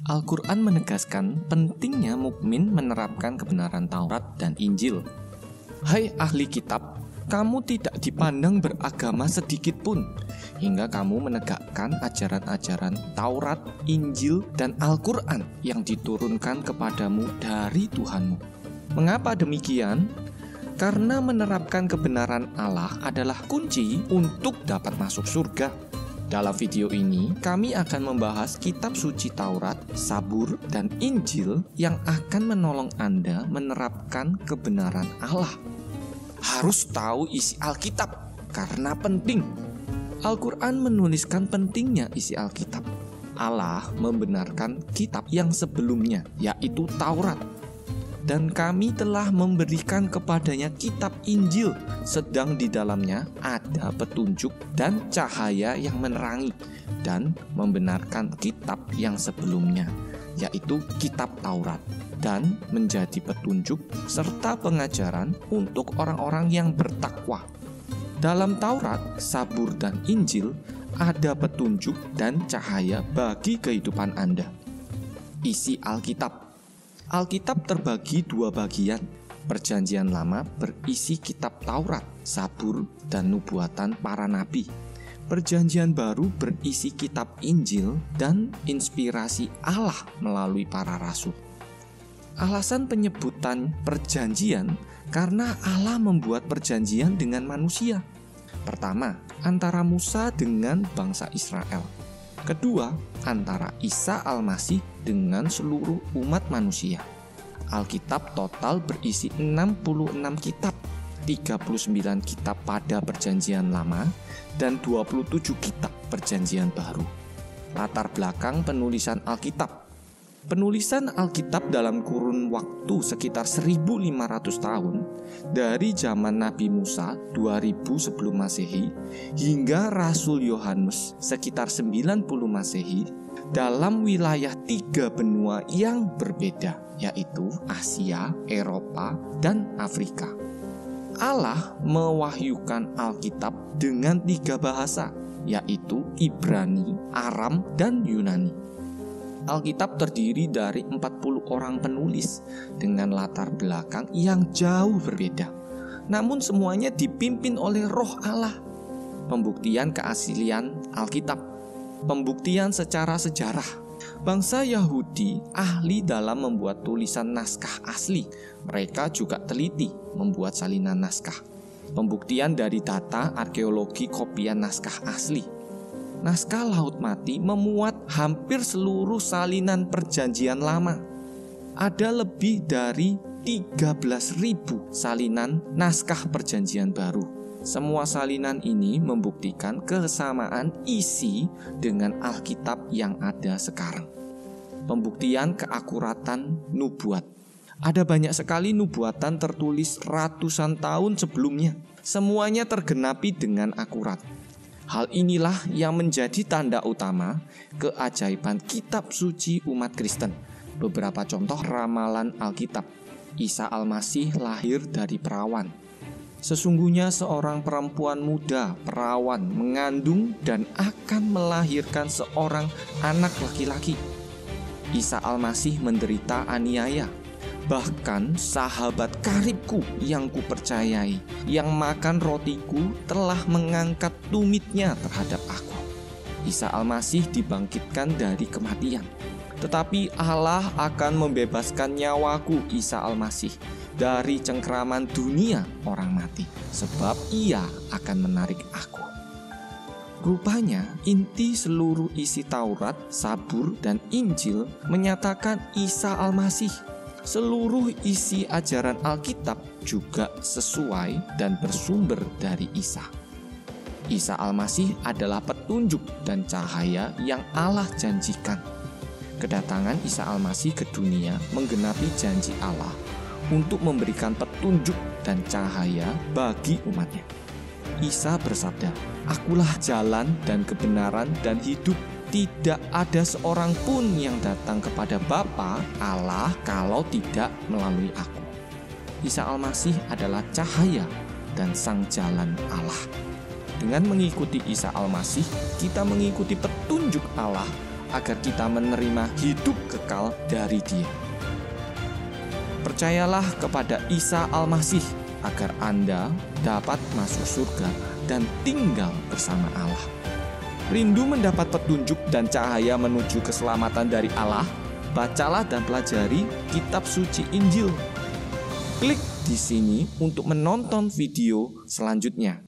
Al-Quran menegaskan pentingnya mukmin menerapkan kebenaran Taurat dan Injil. Hai ahli kitab, kamu tidak dipandang beragama sedikit pun, hingga kamu menegakkan ajaran-ajaran Taurat, Injil, dan Al-Quran yang diturunkan kepadamu dari Tuhanmu. Mengapa demikian? Karena menerapkan kebenaran Allah adalah kunci untuk dapat masuk surga. Dalam video ini, kami akan membahas kitab suci Taurat, Zabur, dan Injil yang akan menolong Anda menerapkan kebenaran Allah. Harus tahu isi Alkitab, karena penting. Al-Quran menuliskan pentingnya isi Alkitab. Allah membenarkan kitab yang sebelumnya, yaitu Taurat. Dan kami telah memberikan kepadanya kitab Injil, sedang di dalamnya ada petunjuk dan cahaya yang menerangi dan membenarkan kitab yang sebelumnya, yaitu kitab Taurat, dan menjadi petunjuk serta pengajaran untuk orang-orang yang bertakwa. Dalam Taurat, Zabur, dan Injil ada petunjuk dan cahaya bagi kehidupan Anda. Isi Alkitab. Alkitab terbagi dua bagian. Perjanjian Lama berisi kitab Taurat, Zabur, dan nubuatan para nabi. Perjanjian Baru berisi kitab Injil dan inspirasi Allah melalui para rasul. Alasan penyebutan perjanjian karena Allah membuat perjanjian dengan manusia. Pertama, antara Musa dengan bangsa Israel. Kedua, antara Isa Al-Masih dengan seluruh umat manusia. Alkitab total berisi 66 kitab, 39 kitab pada Perjanjian Lama, dan 27 kitab Perjanjian Baru. Latar belakang penulisan Alkitab. Penulisan Alkitab dalam kurun waktu sekitar 1500 tahun, dari zaman Nabi Musa 2000 sebelum Masehi hingga Rasul Yohanes sekitar 90 Masehi, dalam wilayah 3 benua yang berbeda, yaitu Asia, Eropa, dan Afrika. Allah mewahyukan Alkitab dengan 3 bahasa, yaitu Ibrani, Aram, dan Yunani. Alkitab terdiri dari 40 orang penulis dengan latar belakang yang jauh berbeda. Namun semuanya dipimpin oleh Roh Allah. Pembuktian keaslian Alkitab. Pembuktian secara sejarah. Bangsa Yahudi ahli dalam membuat tulisan naskah asli. Mereka juga teliti membuat salinan naskah. Pembuktian dari data arkeologi kopian naskah asli. Naskah Laut Mati memuat hampir seluruh salinan Perjanjian Lama. Ada lebih dari 13.000 salinan naskah Perjanjian Baru. Semua salinan ini membuktikan kesamaan isi dengan Alkitab yang ada sekarang. Pembuktian keakuratan nubuat. Ada banyak sekali nubuatan tertulis ratusan tahun sebelumnya. Semuanya tergenapi dengan akurat. Hal inilah yang menjadi tanda utama keajaiban kitab suci umat Kristen. Beberapa contoh ramalan Alkitab. Isa Al-Masih lahir dari perawan. Sesungguhnya seorang perempuan muda, perawan, mengandung dan akan melahirkan seorang anak laki-laki. Isa Al-Masih menderita aniaya. Bahkan sahabat karibku yang kupercayai, yang makan rotiku, telah mengangkat tumitnya terhadap aku. Isa Al-Masih dibangkitkan dari kematian. Tetapi Allah akan membebaskan nyawaku, Isa Al-Masih, dari cengkraman dunia orang mati, sebab Ia akan menarik aku. Rupanya inti seluruh isi Taurat, Zabur, dan Injil menyatakan Isa Al-Masih. Seluruh isi ajaran Alkitab juga sesuai dan bersumber dari Isa. Isa Al-Masih adalah petunjuk dan cahaya yang Allah janjikan. Kedatangan Isa Al-Masih ke dunia menggenapi janji Allah untuk memberikan petunjuk dan cahaya bagi umatnya. Isa bersabda, "Akulah jalan dan kebenaran dan hidup. Tidak ada seorang pun yang datang kepada Bapa Allah kalau tidak melalui aku." Isa Al-Masih adalah cahaya dan sang jalan Allah. Dengan mengikuti Isa Al-Masih, kita mengikuti petunjuk Allah agar kita menerima hidup kekal dari Dia. Percayalah kepada Isa Al-Masih agar Anda dapat masuk surga dan tinggal bersama Allah. Rindu mendapat petunjuk dan cahaya menuju keselamatan dari Allah? Bacalah dan pelajari kitab suci Injil. Klik di sini untuk menonton video selanjutnya.